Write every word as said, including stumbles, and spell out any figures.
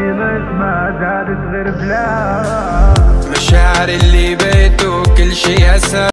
بس ما زادت غير بلا مشاعر اللي بيته كل شي أسى